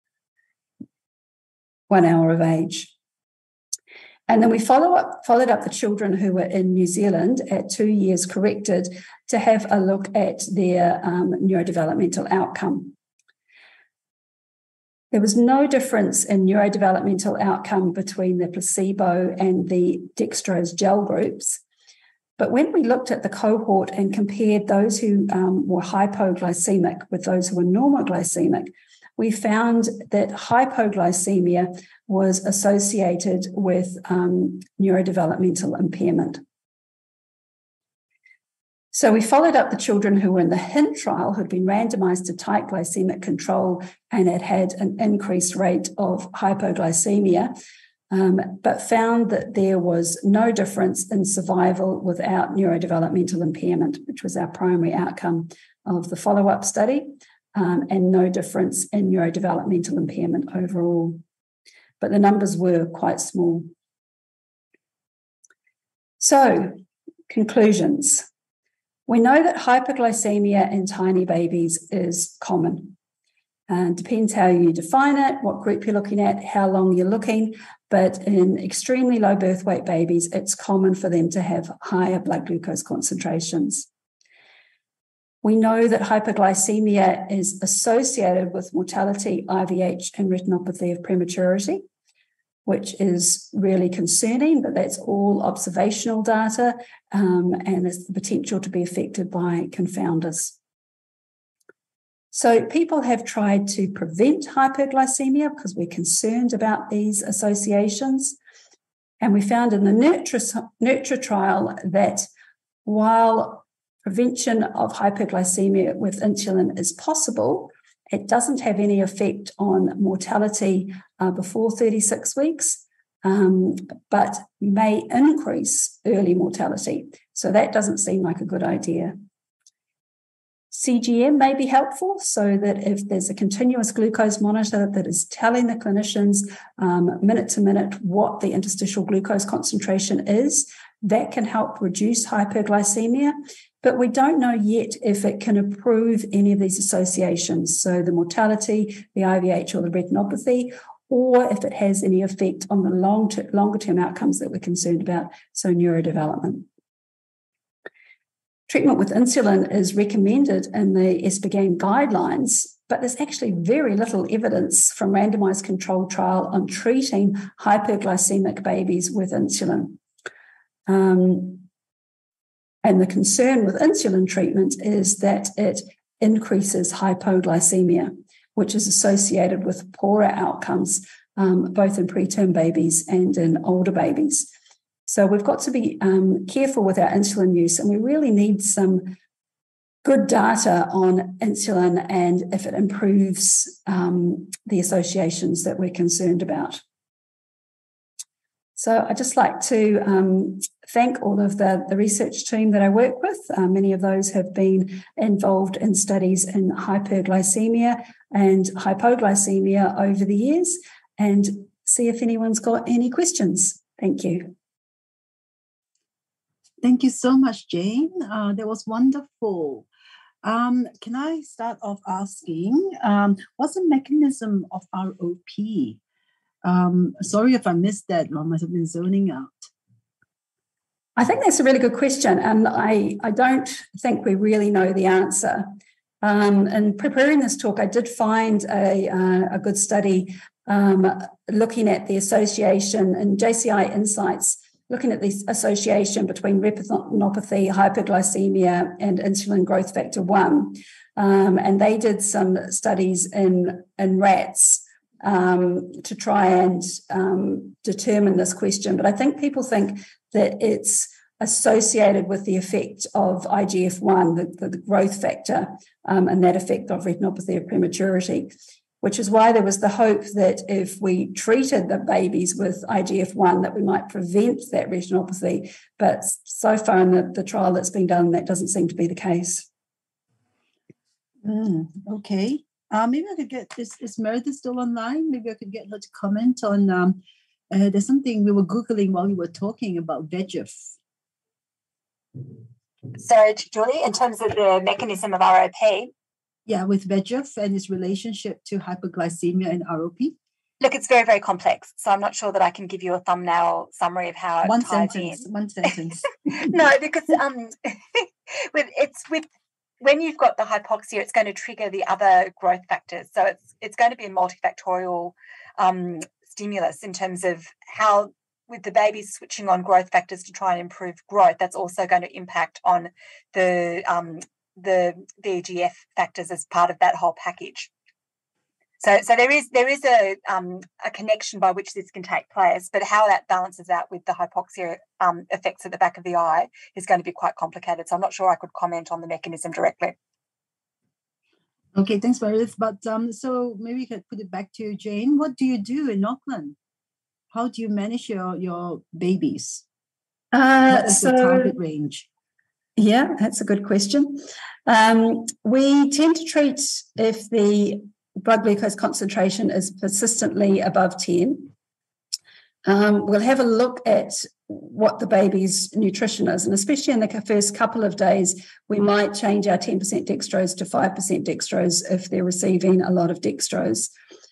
1 hour of age. And then we followed up the children who were in New Zealand at 2 years corrected to have a look at their neurodevelopmental outcome. There was no difference in neurodevelopmental outcome between the placebo and the dextrose gel groups. But when we looked at the cohort and compared those who were hypoglycemic with those who were normoglycemic, we found that hypoglycemia was associated with neurodevelopmental impairment. So we followed up the children who were in the HINT trial, who'd been randomized to tight glycemic control and had an increased rate of hypoglycemia, but found that there was no difference in survival without neurodevelopmental impairment, which was our primary outcome of the follow-up study, and no difference in neurodevelopmental impairment overall. But the numbers were quite small. So, conclusions. We know that hyperglycemia in tiny babies is common. And depends how you define it, what group you're looking at, how long you're looking. But in extremely low birth weight babies, it's common for them to have higher blood glucose concentrations. We know that hyperglycemia is associated with mortality, IVH, and retinopathy of prematurity, which is really concerning, but that's all observational data and has the potential to be affected by confounders. So people have tried to prevent hyperglycemia because we're concerned about these associations. And we found in the Nurture trial that while prevention of hyperglycemia with insulin is possible, it doesn't have any effect on mortality before 36 weeks, but may increase early mortality. So that doesn't seem like a good idea. CGM may be helpful so that if there's a continuous glucose monitor that is telling the clinicians minute to minute what the interstitial glucose concentration is, that can help reduce hyperglycemia. But we don't know yet if it can improve any of these associations, so the mortality, the IVH or the retinopathy, or if it has any effect on the longer-term outcomes that we're concerned about, so neurodevelopment. Treatment with insulin is recommended in the ESPGHAN guidelines, but there's actually very little evidence from randomized controlled trial on treating hyperglycemic babies with insulin. And the concern with insulin treatment is that it increases hypoglycemia, which is associated with poorer outcomes, both in preterm babies and in older babies. So we've got to be careful with our insulin use, and we really need some good data on insulin and if it improves the associations that we're concerned about. So I'd just like to thank all of the research team that I work with. Many of those have been involved in studies in hyperglycemia and hypoglycemia over the years, and see if anyone's got any questions. Thank you. Thank you so much, Jane. That was wonderful. Can I start off asking, what's the mechanism of ROP? Sorry if I missed that. I must have been zoning out. I think that's a really good question, and I don't think we really know the answer. In preparing this talk, I did find a good study looking at the association in JCI Insights, looking at the association between retinopathy, hyperglycemia, and insulin growth factor 1. And they did some studies in rats to try and determine this question. But I think people think that it's associated with the effect of IGF-1, the growth factor, and that effect of retinopathy of prematurity, which is why there was the hope that if we treated the babies with IGF-1, that we might prevent that retinopathy. But so far in the trial that's been done, that doesn't seem to be the case. Okay. Maybe I could get this. Is Meredith still online? Maybe I could get her to comment on. There's something we were Googling while we were talking about VEGF. So, Julie, in terms of the mechanism of ROP? Yeah, with VEGF and its relationship to hyperglycemia and ROP. Look, it's very, very complex. So I'm not sure that I can give you a thumbnail summary of how it ties in. One sentence. No, because when you've got the hypoxia, it's going to trigger the other growth factors. So it's going to be a multifactorial stimulus in terms of how, with the babies switching on growth factors to try and improve growth, that's also going to impact on the VEGF factors as part of that whole package. So there is a connection by which this can take place, but how that balances out with the hypoxia effects at the back of the eye is going to be quite complicated. So I'm not sure I could comment on the mechanism directly. Okay, thanks, Meredith. But so maybe you could put it back to you, Jane. What do you do in Auckland? How do you manage your babies? What is the target range? Yeah, that's a good question. We tend to treat if the blood glucose concentration is persistently above 10. We'll have a look at what the baby's nutrition is, and especially in the first couple of days, we might change our 10% dextrose to 5% dextrose if they're receiving a lot of dextrose.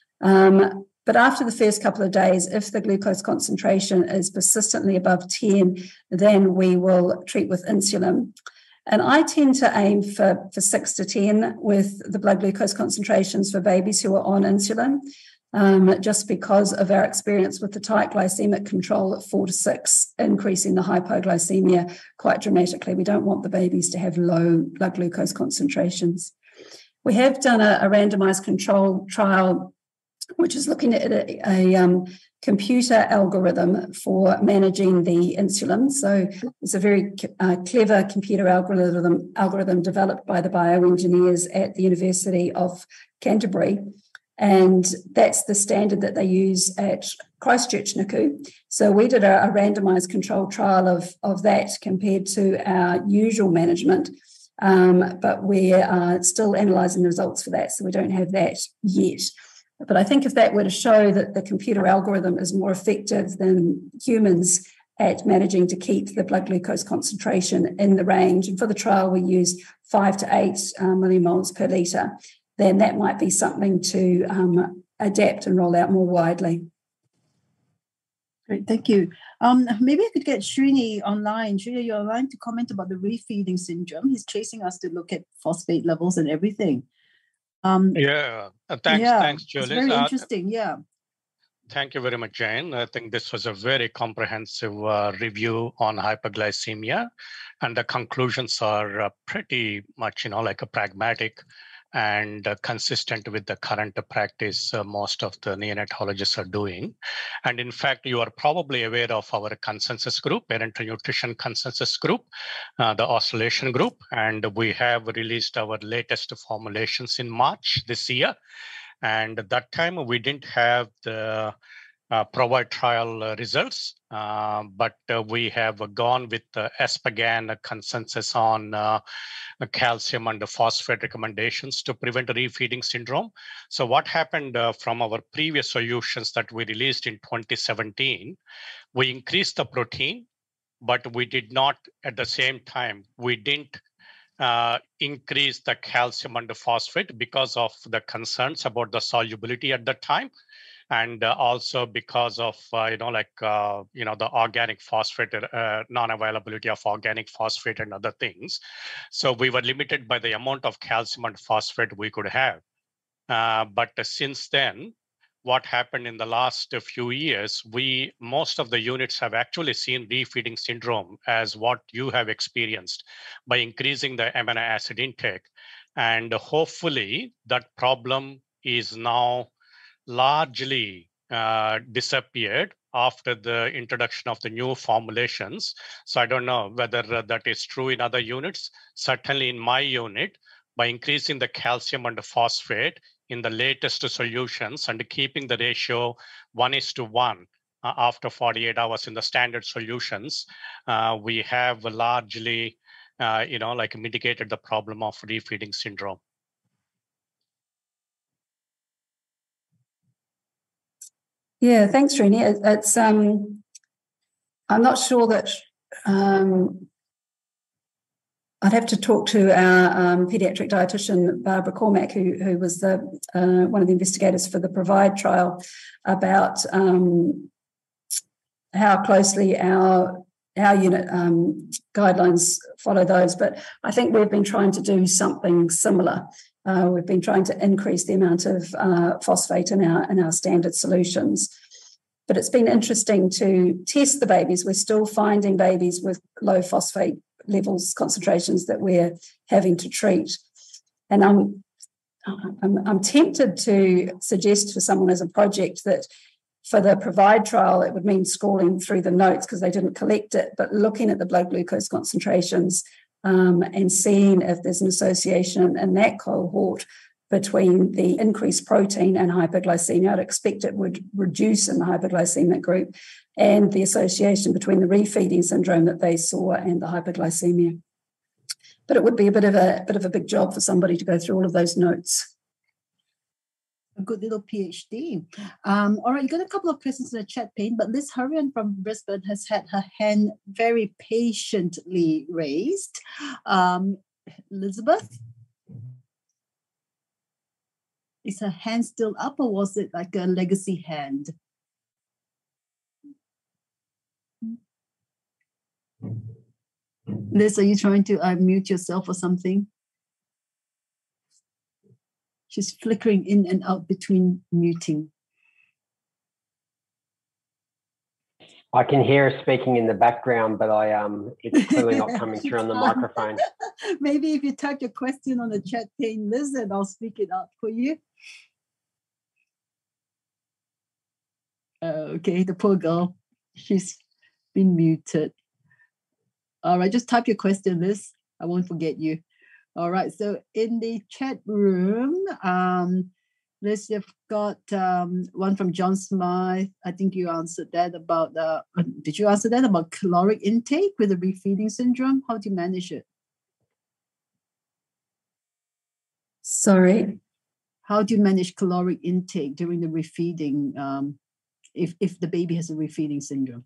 But after the first couple of days, if the glucose concentration is persistently above 10, then we will treat with insulin. And I tend to aim for 6 to 10 with the blood glucose concentrations for babies who are on insulin, just because of our experience with the tight glycemic control at 4 to 6, increasing the hypoglycemia quite dramatically. We don't want the babies to have low blood glucose concentrations. We have done a randomized control trial, which is looking at a computer algorithm for managing the insulin. So it's a very clever computer algorithm developed by the bioengineers at the University of Canterbury. And that's the standard that they use at Christchurch NICU. So we did a randomized control trial of that compared to our usual management. But we are still analysing the results for that, so we don't have that yet. But I think if that were to show that the computer algorithm is more effective than humans at managing to keep the blood glucose concentration in the range, and for the trial we used 5 to 8 millimoles per litre, then that might be something to adapt and roll out more widely. Great, thank you. Maybe I could get Srini online. Srini, you're online to comment about the refeeding syndrome. He's chasing us to look at phosphate levels and everything. Thanks, Julie. It's very interesting, yeah. Thank you very much, Jane. I think this was a very comprehensive review on hyperglycemia, and the conclusions are pretty much, like a pragmatic and consistent with the current practice most of the neonatologists are doing. And in fact, you are probably aware of our consensus group, parental nutrition consensus group, the oscillation group, and we have released our latest formulations in March this year. And at that time, we didn't have the provide trial results, but we have gone with the ESPGHAN consensus on calcium and phosphate recommendations to prevent refeeding syndrome. So what happened from our previous solutions that we released in 2017, we increased the protein, but we did not, at the same time, we didn't increase the calcium and the phosphate because of the concerns about the solubility at that time. and also because of the organic phosphate, non-availability of organic phosphate and other things. So we were limited by the amount of calcium and phosphate we could have. But since then, what happened in the last few years, most of the units have actually seen refeeding syndrome as what you have experienced by increasing the amino acid intake. And hopefully that problem is now largely disappeared after the introduction of the new formulations. So I don't know whether that is true in other units. Certainly in my unit, by increasing the calcium and the phosphate in the latest solutions and keeping the ratio 1:1 after 48 hours in the standard solutions, we have largely mitigated the problem of refeeding syndrome. Yeah, thanks, Rini. It's I'm not sure that I'd have to talk to our paediatric dietitian, Barbara Cormack, who was one of the investigators for the PROVIDE trial, about how closely our unit guidelines follow those. But I think we've been trying to do something similar. We've been trying to increase the amount of phosphate in our standard solutions. But it's been interesting to test the babies. We're still finding babies with low phosphate levels, concentrations that we're having to treat. And I'm tempted to suggest for someone as a project that for the PROVIDE trial, it would mean scrolling through the notes because they didn't collect it, but looking at the blood glucose concentrations and seeing if there's an association in that cohort between the increased protein and hyperglycemia. I'd expect it would reduce in the hyperglycemic group, and the association between the refeeding syndrome that they saw and the hyperglycemia. But it would be a bit of a big job for somebody to go through all of those notes. A good little PhD. All right, you got a couple of questions in the chat pane, but Liz Hurrian from Brisbane has had her hand very patiently raised. Elizabeth? Is her hand still up, or was it like a legacy hand? Liz, are you trying to mute yourself or something? She's flickering in and out between muting. I can hear her speaking in the background, but it's clearly not coming through on the microphone. Maybe if you type your question on the chat pane, Liz, and I'll speak it out for you. Okay, the poor girl. She's been muted. All right, just type your question, Liz. I won't forget you. All right, so in the chat room, Liz, you've got one from John Smythe. I think you answered that about, did you answer that about caloric intake with the refeeding syndrome? How do you manage it? Sorry? How do you manage caloric intake during the refeeding if the baby has a refeeding syndrome?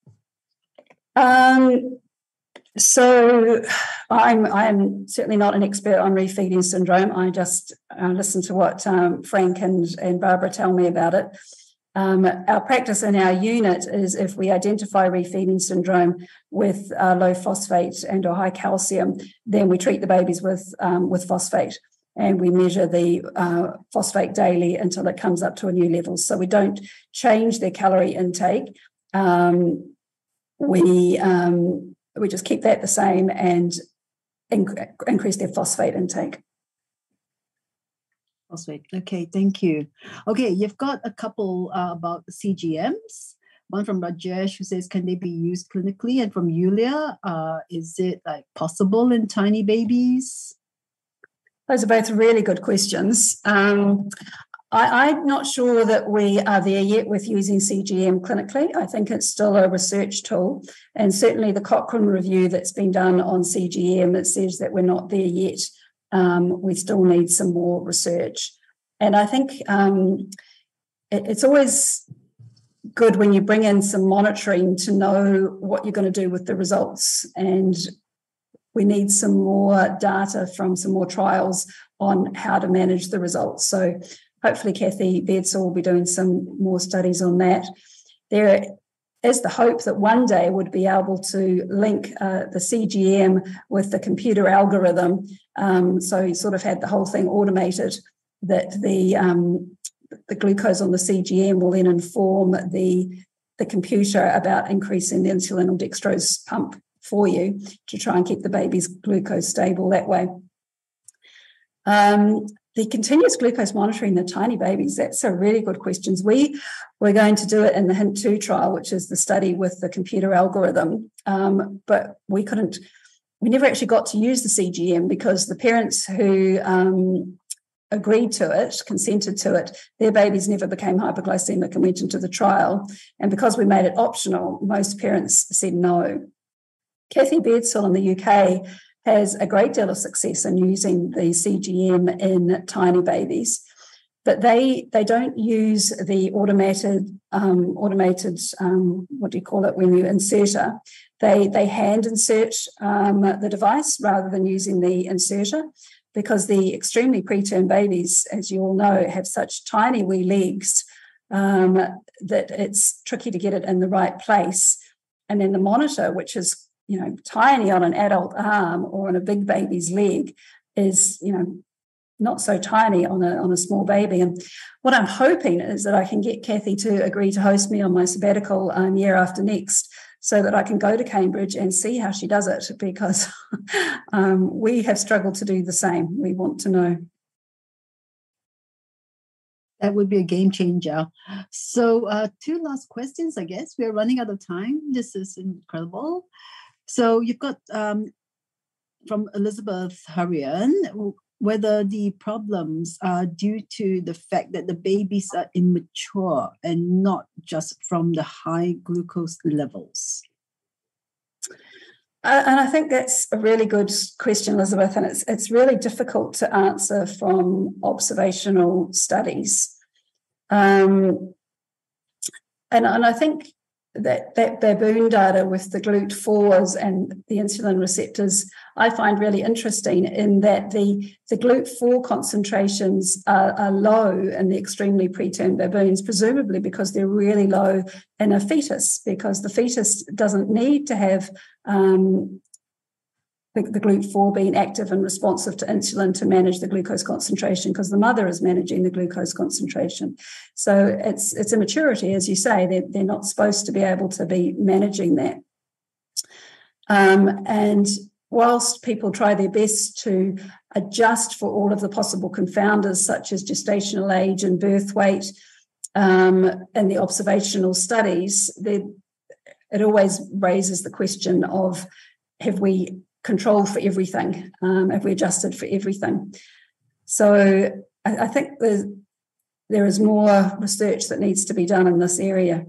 So I'm certainly not an expert on refeeding syndrome. I just listen to what Frank and Barbara tell me about it. Our practice in our unit is if we identify refeeding syndrome with low phosphate and or high calcium, then we treat the babies with phosphate, and we measure the phosphate daily until it comes up to a new level. So we don't change their calorie intake. We just keep that the same and increase their phosphate intake. Phosphate. Okay, thank you. Okay, you've got a couple about CGMs. One from Rajesh who says, can they be used clinically? And from Yulia, is it like possible in tiny babies? Those are both really good questions. I'm not sure that we are there yet with using CGM clinically. I think it's still a research tool. And certainly the Cochrane review that's been done on CGM, it says that we're not there yet. We still need some more research. And I think it's always good when you bring in some monitoring to know what you're going to do with the results. And we need some more data from some more trials on how to manage the results. So hopefully Kathy Beardsall will be doing some more studies on that. There is the hope that one day would be able to link the CGM with the computer algorithm. So you sort of had the whole thing automated, that the glucose on the CGM will then inform the computer about increasing the insulin or dextrose pump for you to try and keep the baby's glucose stable that way. The continuous glucose monitoring the tiny babies, that's a really good question. We're going to do it in the HINT2 trial, which is the study with the computer algorithm, but we never actually got to use the CGM because the parents who agreed to it, consented to it, their babies never became hypoglycemic and went into the trial. And because we made it optional, most parents said no. Kathy Beardsall in the UK has a great deal of success in using the CGM in tiny babies, but they don't use the automated what do you call it, when you inserter. They hand insert the device rather than using the inserter, because the extremely preterm babies, as you all know, have such tiny wee legs that it's tricky to get it in the right place. And then the monitor, which is tiny on an adult arm or on a big baby's leg, is not so tiny on a small baby. And what I'm hoping is that I can get Kathy to agree to host me on my sabbatical year after next, so that I can go to Cambridge and see how she does it, because we have struggled to do the same. We want to know. That would be a game changer. So 2 last questions, I guess. We're running out of time. This is incredible. So you've got from Elizabeth Harian, whether the problems are due to the fact that the babies are immature and not just from the high glucose levels. And I think that's a really good question, Elizabeth, and it's really difficult to answer from observational studies. And I think that baboon data with the GLUT4s and the insulin receptors I find really interesting, in that the GLUT4 concentrations are low in the extremely preterm baboons, presumably because they're really low in a fetus, because the fetus doesn't need to have the GLUT4 being active and responsive to insulin to manage the glucose concentration, because the mother is managing the glucose concentration. So it's immaturity, as you say. They're not supposed to be able to be managing that. And whilst people try their best to adjust for all of the possible confounders, such as gestational age and birth weight, in the observational studies, it always raises the question of, have we controlled for everything? Have we adjusted for everything? So I think there is more research that needs to be done in this area.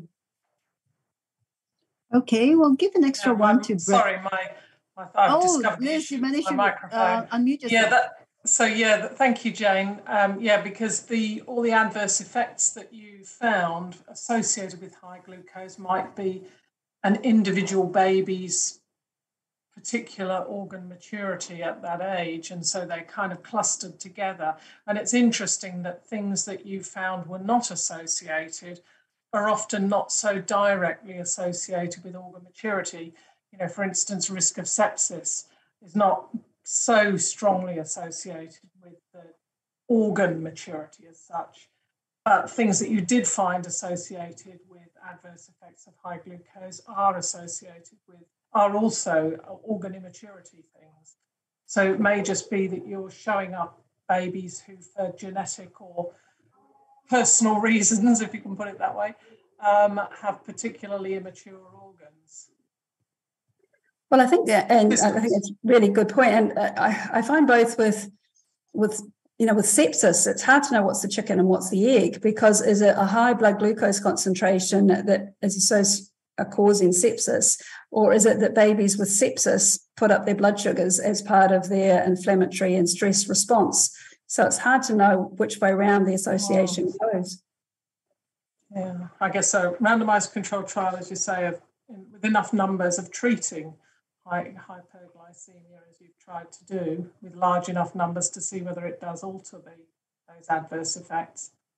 Okay, well, give an extra one to Brett. Sorry, I've discovered the Liz, issue you managed with my to microphone. unmute yourself. Thank you, Jane. Because all the adverse effects that you found associated with high glucose might be an individual baby's particular organ maturity at that age, and so they kind of clustered together. And it's interesting that things that you found were not associated are often not so directly associated with organ maturity. For instance, risk of sepsis is not so strongly associated with the organ maturity as such, but things that you did find associated with adverse effects of high glucose are also organ immaturity things. So it may just be that you're showing up babies who, for genetic or personal reasons, if you can put it that way, have particularly immature organs. Well, I think that, and I think it's a really good point. And I find both with sepsis, it's hard to know what's the chicken and what's the egg, because is it a high blood glucose concentration that is causing sepsis, or is it that babies with sepsis put up their blood sugars as part of their inflammatory and stress response? So it's hard to know which way around the association goes. Yeah, I guess so. Randomized controlled trial, as you say, with enough numbers of treating hyperglycemia, as you've tried to do, with large enough numbers to see whether it does alter those adverse effects.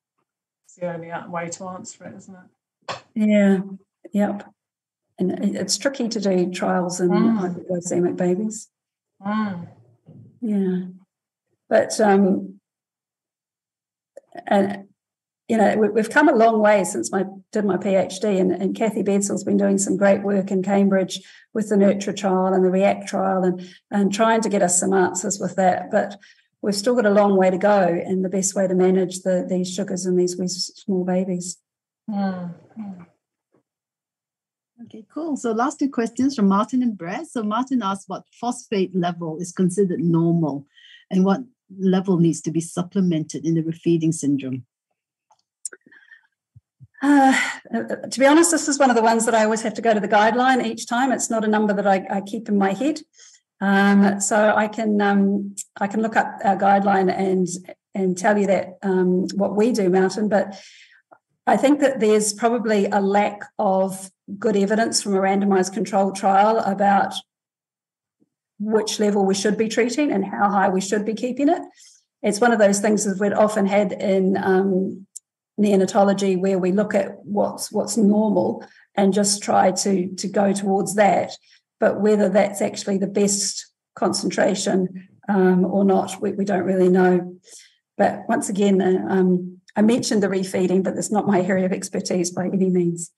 the only way to answer it, isn't it? Yeah, yep. And it's tricky to do trials in hypoglycemic babies. Yeah. But, and you know, we've come a long way since I did my PhD, and Kathy Bedsall's been doing some great work in Cambridge with the Nurture trial and the React trial and trying to get us some answers with that. But we've still got a long way to go in the best way to manage these sugars in these small babies. Okay, cool. So last two questions from Martin and Brett. So Martin asked what phosphate level is considered normal and what level needs to be supplemented in the refeeding syndrome. To be honest, this is one of the ones that I always have to go to the guideline each time. It's not a number that I keep in my head. So I can look up our guideline and tell you that what we do, Martin. But I think that there's probably a lack of good evidence from a randomized controlled trial about which level we should be treating and how high we should be keeping it. It's one of those things that we'd often had in neonatology where we look at what's normal and just try to go towards that. But whether that's actually the best concentration or not, we don't really know. But once again, I mentioned the refeeding, but it's not my area of expertise by any means.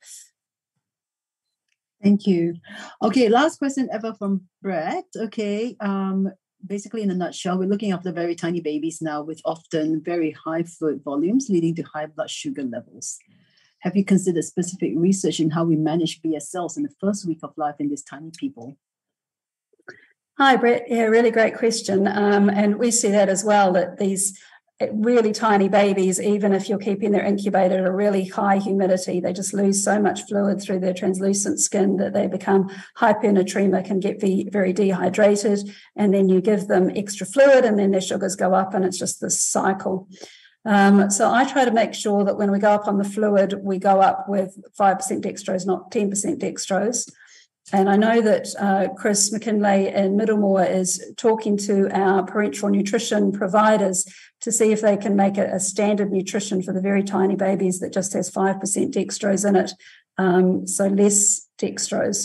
Thank you. Okay, last question ever from Brett. Okay, basically in a nutshell, we're looking after very tiny babies now with often very high fluid volumes leading to high blood sugar levels. Have you considered specific research in how we manage BSLs in the first week of life in these tiny people? Hi, Brett. Yeah, really great question. And we see that as well, that these really tiny babies, even if you're keeping their incubator at a really high humidity, they just lose so much fluid through their translucent skin that they become hypernatremic and get very dehydrated. And then you give them extra fluid and then their sugars go up, and it's just this cycle. So I try to make sure that when we go up on the fluid, we go up with 5% dextrose, not 10% dextrose. And I know that Chris McKinley in Middlemore is talking to our parenteral nutrition providers to see if they can make it a standard nutrition for the very tiny babies that just has 5% dextrose in it, so less dextrose.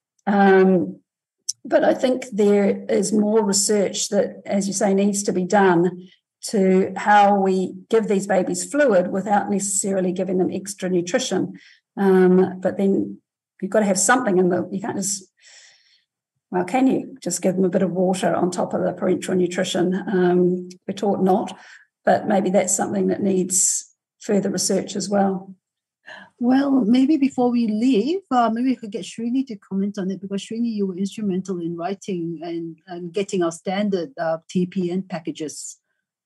But I think there is more research that, as you say, needs to be done to how we give these babies fluid without necessarily giving them extra nutrition. But then you've got to have something in you can't just, well, can you just give them a bit of water on top of the parenteral nutrition? We're taught not, but maybe that's something that needs further research as well. Well, maybe before we leave, maybe we could get Srini to comment on it, because Srini, you were instrumental in writing and getting our standard TPN packages.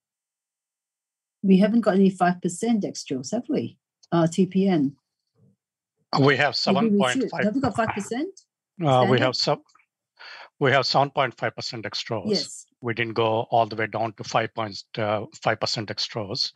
We haven't got any 5% dextrose, have we? TPN. We have 7.5. Have we got 5%? We have 7.5% dextrose. Yes. We didn't go all the way down to 5% dextrose.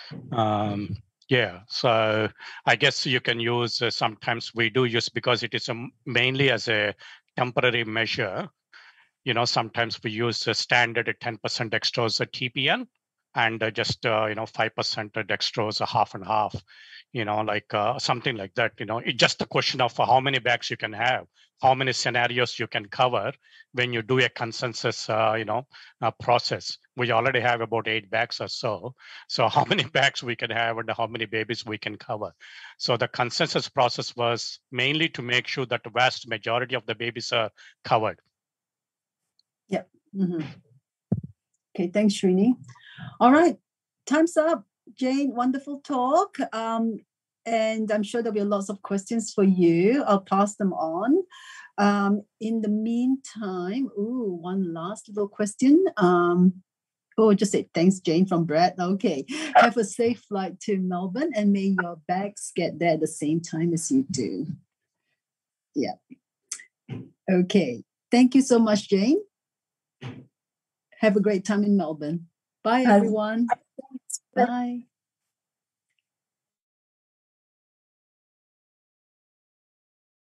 Yeah, so I guess you can use, sometimes we do use, because it is mainly as a temporary measure, sometimes we use a standard 10% dextrose TPN and just, 5% dextrose, half and half, something like that. It's just a question of how many bags you can have, how many scenarios you can cover when you do a consensus, process. We already have about 8 bags or so. So how many bags we can have and how many babies we can cover. So the consensus process was mainly to make sure that the vast majority of the babies are covered. Yeah. Mm-hmm. Okay, thanks, Srini. All right, time's up. Jane, wonderful talk. And I'm sure there'll be lots of questions for you. I'll pass them on. In the meantime, one last little question. Just say thanks, Jane, from Brad. Okay. Have a safe flight to Melbourne, and may your bags get there at the same time as you do. Yeah. Okay. Thank you so much, Jane. Have a great time in Melbourne. Bye, everyone. Bye.